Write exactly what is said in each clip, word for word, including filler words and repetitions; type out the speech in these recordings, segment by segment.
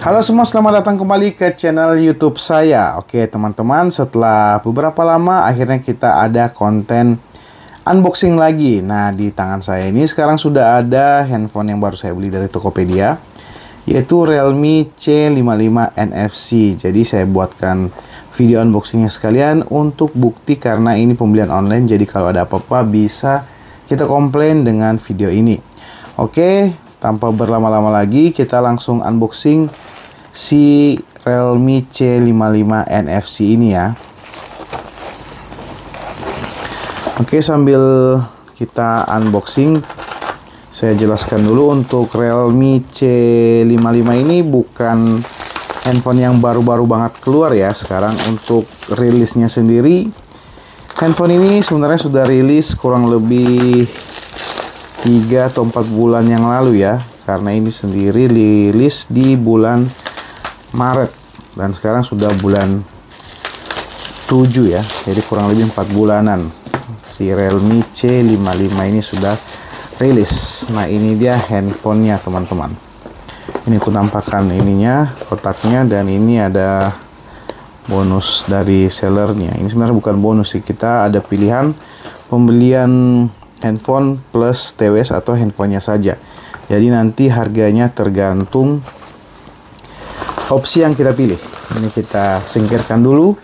Halo semua, selamat datang kembali ke channel YouTube saya. Oke teman-teman, setelah beberapa lama akhirnya kita ada konten unboxing lagi. Nah, di tangan saya ini sekarang sudah ada handphone yang baru saya beli dari Tokopedia, yaitu Realme C lima lima N F C. Jadi saya buatkan video unboxingnya sekalian untuk bukti karena ini pembelian online. Jadi kalau ada apa-apa bisa kita komplain dengan video ini. Oke, tanpa berlama-lama lagi kita langsung unboxing si Realme C lima lima N F C ini ya. Oke, sambil kita unboxing saya jelaskan dulu untuk Realme C lima lima ini bukan handphone yang baru-baru banget keluar ya. Sekarang untuk rilisnya sendiri, handphone ini sebenarnya sudah rilis kurang lebih tiga atau empat bulan yang lalu ya, karena ini sendiri rilis di bulan Maret dan sekarang sudah bulan tujuh ya, jadi kurang lebih empat bulanan si Realme C lima lima ini sudah rilis. Nah, ini dia handphonenya teman-teman. Ini aku tampakkan ininya, kotaknya, dan ini ada bonus dari sellernya. Ini sebenarnya bukan bonus sih, kita ada pilihan pembelian handphone plus T W S atau handphonenya saja. Jadi nanti harganya tergantung opsi yang kita pilih. Ini kita singkirkan dulu.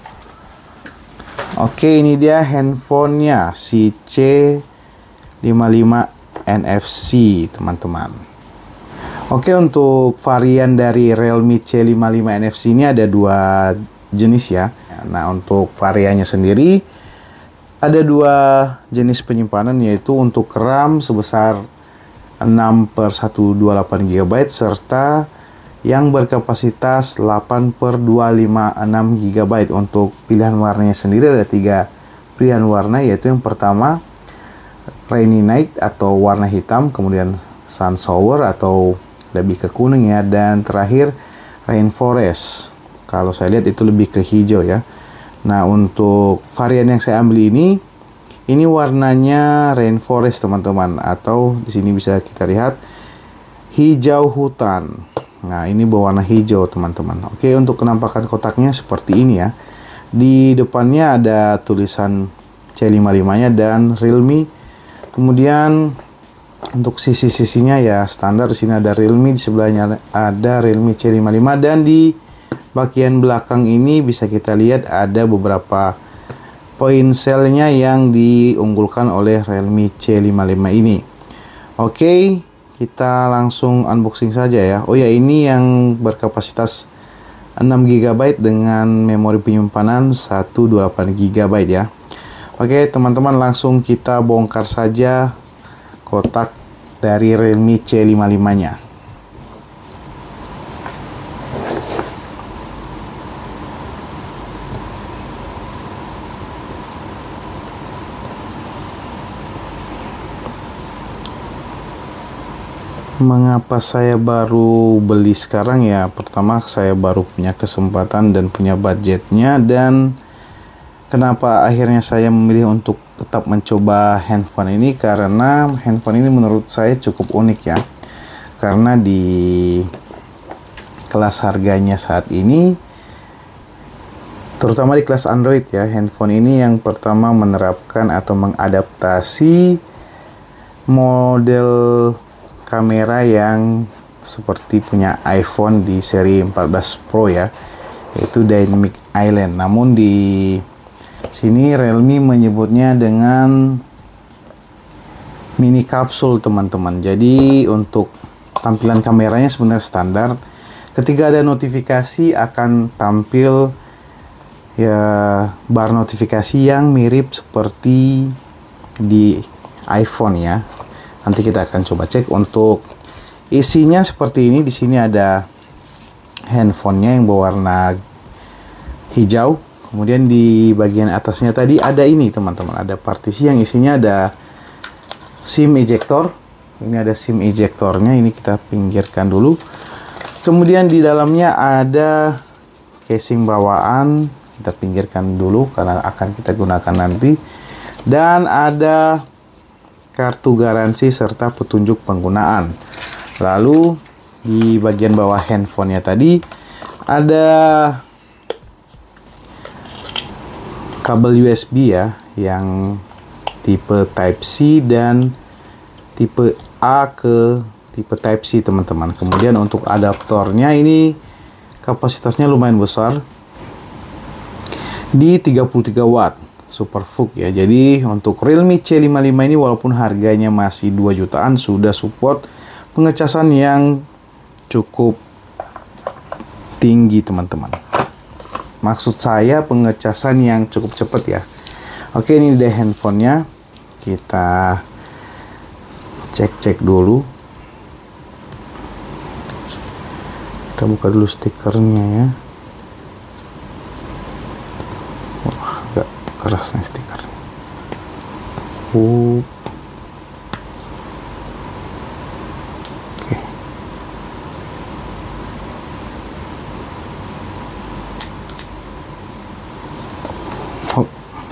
Oke, ini dia handphonenya si C lima lima N F C teman-teman. Oke, untuk varian dari Realme C lima lima N F C ini ada dua jenis ya. Nah, untuk variannya sendiri ada dua jenis penyimpanan, yaitu untuk RAM sebesar enam per seratus dua puluh delapan giga byte serta yang berkapasitas delapan per dua ratus lima puluh enam giga byte. Untuk pilihan warnanya sendiri ada tiga pilihan warna, yaitu yang pertama Rainy Night atau warna hitam, kemudian Sun Shower atau lebih ke kuning ya, dan terakhir Rainforest. Kalau saya lihat itu lebih ke hijau ya. Nah, untuk varian yang saya ambil ini ini warnanya Rainforest teman-teman, atau di sini bisa kita lihat hijau hutan. Nah, ini berwarna hijau teman-teman. Oke, untuk penampakan kotaknya seperti ini ya. Di depannya ada tulisan C lima lima nya dan Realme. Kemudian untuk sisi-sisinya ya standar, di sini ada Realme, di sebelahnya ada Realme C lima lima, dan di bagian belakang ini bisa kita lihat ada beberapa poin selnya yang diunggulkan oleh Realme C lima lima ini. Oke, kita langsung unboxing saja ya. Oh ya, ini yang berkapasitas enam giga byte dengan memori penyimpanan seratus dua puluh delapan giga byte ya. Oke teman-teman, langsung kita bongkar saja kotak dari Realme C lima lima nya. Mengapa saya baru beli sekarang ya? Pertama, saya baru punya kesempatan dan punya budgetnya, dan kenapa akhirnya saya memilih untuk tetap mencoba handphone ini, karena handphone ini menurut saya cukup unik ya. Karena di kelas harganya saat ini, terutama di kelas Android ya, handphone ini yang pertama menerapkan atau mengadaptasi model kamera yang seperti punya iPhone di seri empat belas Pro ya, yaitu Dynamic Island. Namun di sini Realme menyebutnya dengan mini kapsul teman-teman. Jadi untuk tampilan kameranya sebenarnya standar. Ketika ada notifikasi akan tampil ya bar notifikasi yang mirip seperti di iPhone ya. Nanti kita akan coba cek. Untuk isinya seperti ini. Di sini ada handphonenya yang berwarna hijau. Kemudian di bagian atasnya tadi ada ini teman-teman, ada partisi yang isinya ada SIM ejector. Ini ada SIM ejectornya. Ini kita pinggirkan dulu. Kemudian di dalamnya ada casing bawaan. Kita pinggirkan dulu karena akan kita gunakan nanti. Dan ada kartu garansi serta petunjuk penggunaan. Lalu di bagian bawah handphonenya tadi ada kabel U S B ya, yang tipe Type C dan tipe A ke tipe Type C teman-teman. Kemudian untuk adaptornya ini kapasitasnya lumayan besar di tiga puluh tiga watt, Super V U C ya. Jadi untuk Realme C lima puluh lima ini walaupun harganya masih dua jutaan, sudah support pengecasan yang cukup tinggi teman-teman. Maksud saya pengecasan yang cukup cepat ya. Oke, ini deh handphonenya. Kita cek-cek dulu. Kita buka dulu stikernya ya. Wah, agak keras nih stikernya. Uh. Oke. Oh.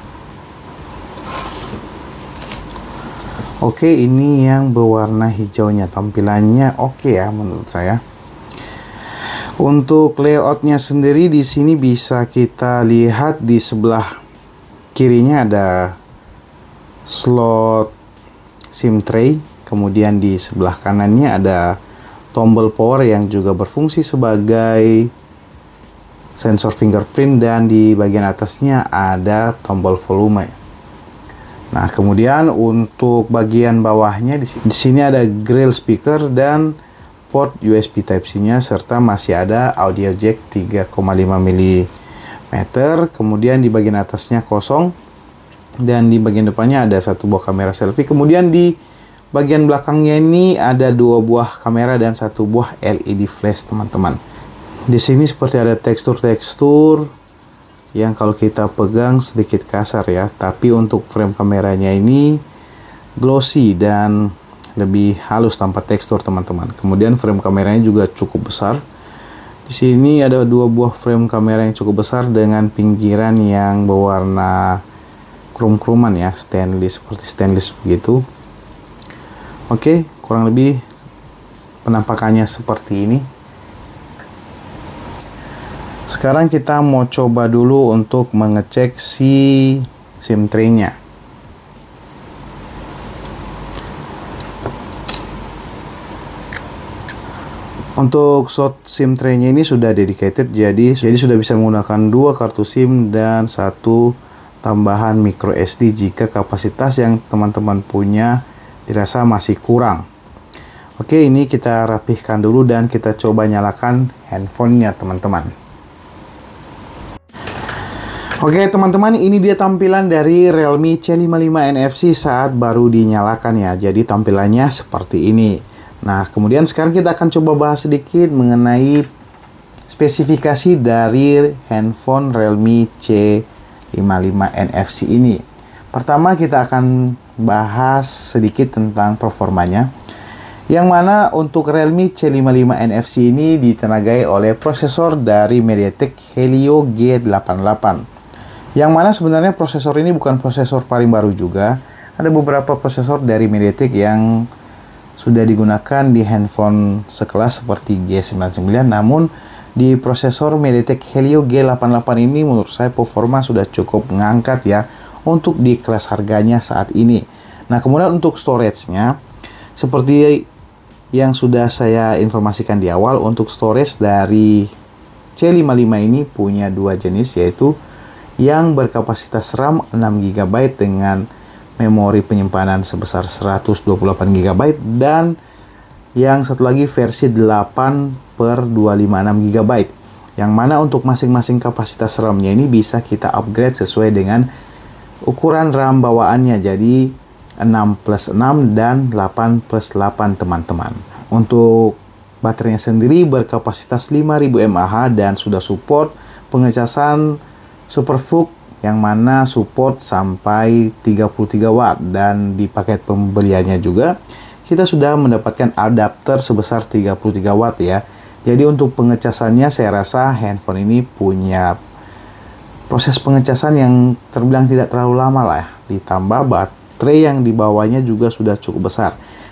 Oke, ini yang berwarna hijaunya. Tampilannya oke ya menurut saya. Untuk layoutnya sendiri di sini bisa kita lihat di sebelah kirinya ada slot SIM tray, kemudian di sebelah kanannya ada tombol power yang juga berfungsi sebagai sensor fingerprint, dan di bagian atasnya ada tombol volume. Nah, kemudian untuk bagian bawahnya di sini, di sini ada grill speaker dan port U S B Type C-nya, serta masih ada audio jack tiga koma lima milimeter. Kemudian di bagian atasnya kosong, dan di bagian depannya ada satu buah kamera selfie. Kemudian di bagian belakangnya ini ada dua buah kamera dan satu buah L E D flash teman-teman. Di sini seperti ada tekstur-tekstur yang kalau kita pegang sedikit kasar ya, tapi untuk frame kameranya ini glossy dan lebih halus tanpa tekstur teman-teman. Kemudian frame kameranya juga cukup besar. Di sini ada dua buah frame kamera yang cukup besar dengan pinggiran yang berwarna krum-kruman ya, stainless, seperti stainless begitu. Oke, kurang lebih penampakannya seperti ini. Sekarang kita mau coba dulu untuk mengecek si SIM tray-nya. Untuk slot SIM tray-nya ini sudah dedicated, jadi jadi sudah bisa menggunakan dua kartu SIM dan satu tambahan micro S D jika kapasitas yang teman-teman punya dirasa masih kurang. Oke, ini kita rapihkan dulu dan kita coba nyalakan handphonenya teman-teman. Oke teman-teman, ini dia tampilan dari Realme C lima puluh lima N F C saat baru dinyalakan ya. Jadi tampilannya seperti ini. Nah, kemudian sekarang kita akan coba bahas sedikit mengenai spesifikasi dari handphone Realme C lima puluh lima N F C ini. Pertama kita akan bahas sedikit tentang performanya, yang mana untuk Realme C lima puluh lima N F C ini ditenagai oleh prosesor dari MediaTek Helio G delapan delapan. Yang mana sebenarnya prosesor ini bukan prosesor paling baru juga. Ada beberapa prosesor dari MediaTek yang sudah digunakan di handphone sekelas seperti G sembilan sembilan, namun di prosesor MediaTek Helio G delapan delapan ini menurut saya performa sudah cukup mengangkat ya untuk di kelas harganya saat ini. Nah, kemudian untuk storage-nya seperti yang sudah saya informasikan di awal, untuk storage dari C lima puluh lima ini punya dua jenis, yaitu yang berkapasitas RAM enam giga byte dengan memori penyimpanan sebesar seratus dua puluh delapan giga byte, dan yang satu lagi versi delapan per dua ratus lima puluh enam giga byte, yang mana untuk masing-masing kapasitas RAM-nya ini bisa kita upgrade sesuai dengan ukuran RAM bawaannya, jadi enam plus enam dan delapan plus delapan teman-teman. Untuk baterainya sendiri berkapasitas lima ribu mAh dan sudah support pengecasan Super V U C yang mana support sampai tiga puluh tiga watt, dan di paket pembeliannya juga kita sudah mendapatkan adapter sebesar tiga puluh tiga watt ya. Jadi untuk pengecasannya saya rasa handphone ini punya proses pengecasan yang terbilang tidak terlalu lama lah ya. Ditambah baterai yang dibawanya juga sudah cukup besar.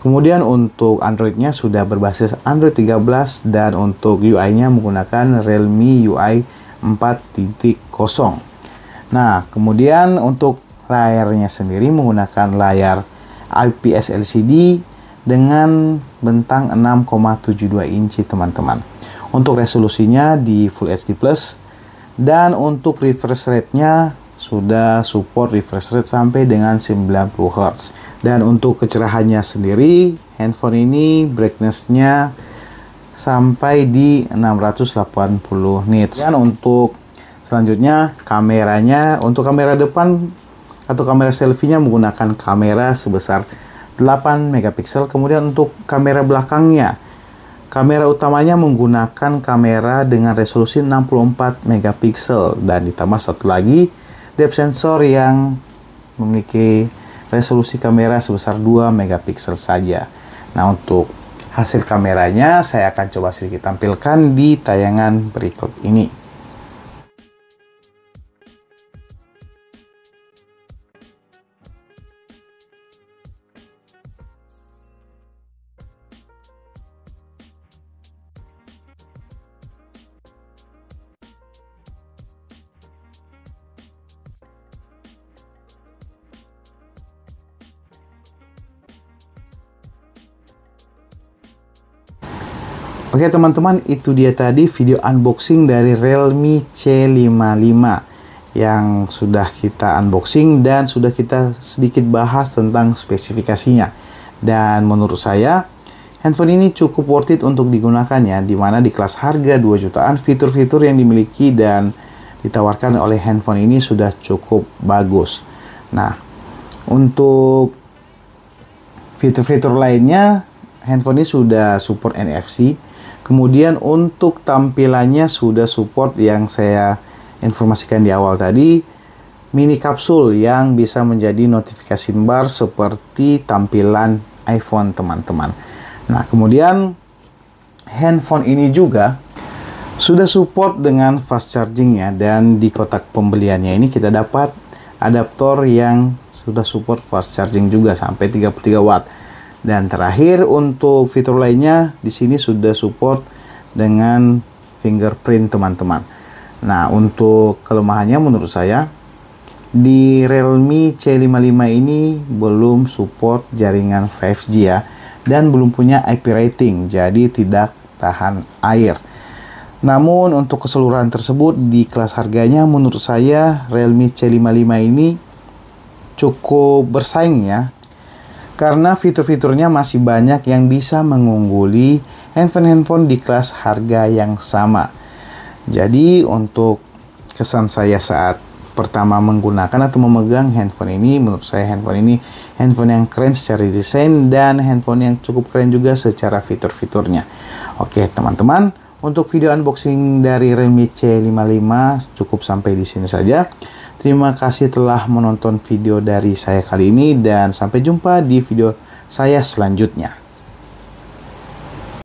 Kemudian untuk Android-nya sudah berbasis Android tiga belas dan untuk U I-nya menggunakan Realme U I empat titik nol. Nah, kemudian untuk layarnya sendiri menggunakan layar I P S L C D dengan bentang enam koma tujuh dua inci, teman-teman. Untuk resolusinya di Full H D plus, dan untuk refresh rate-nya sudah support refresh rate sampai dengan sembilan puluh hertz. Dan untuk kecerahannya sendiri, handphone ini brightness-nya sampai di enam ratus delapan puluh nits. Dan untuk selanjutnya kameranya, untuk kamera depan atau kamera selfie-nya menggunakan kamera sebesar delapan megapiksel. Kemudian untuk kamera belakangnya, kamera utamanya menggunakan kamera dengan resolusi enam puluh empat megapiksel dan ditambah satu lagi depth sensor yang memiliki resolusi kamera sebesar dua megapiksel saja. Nah, untuk hasil kameranya saya akan coba sedikit tampilkan di tayangan berikut ini. Oke teman-teman, itu dia tadi video unboxing dari Realme C lima puluh lima yang sudah kita unboxing dan sudah kita sedikit bahas tentang spesifikasinya. Dan menurut saya handphone ini cukup worth it untuk digunakan ya, dimana di kelas harga dua jutaan fitur-fitur yang dimiliki dan ditawarkan oleh handphone ini sudah cukup bagus. Nah, untuk fitur-fitur lainnya handphone ini sudah support N F C. Kemudian untuk tampilannya sudah support yang saya informasikan di awal tadi, mini kapsul yang bisa menjadi notification bar seperti tampilan iPhone, teman-teman. Nah, kemudian handphone ini juga sudah support dengan fast charging ya, dan di kotak pembeliannya ini kita dapat adaptor yang sudah support fast charging juga sampai tiga puluh tiga watt. Dan terakhir untuk fitur lainnya di sini sudah support dengan fingerprint, teman-teman. Nah, untuk kelemahannya menurut saya di Realme C lima puluh lima ini belum support jaringan lima G ya, dan belum punya I P rating, jadi tidak tahan air. Namun untuk keseluruhan tersebut di kelas harganya menurut saya Realme C lima puluh lima ini cukup bersaing ya, karena fitur-fiturnya masih banyak yang bisa mengungguli handphone-handphone di kelas harga yang sama. Jadi untuk kesan saya saat pertama menggunakan atau memegang handphone ini, menurut saya handphone ini handphone yang keren secara desain dan handphone yang cukup keren juga secara fitur-fiturnya. Oke teman-teman, untuk video unboxing dari Realme C lima puluh lima cukup sampai di sini saja. Terima kasih telah menonton video dari saya kali ini dan sampai jumpa di video saya selanjutnya.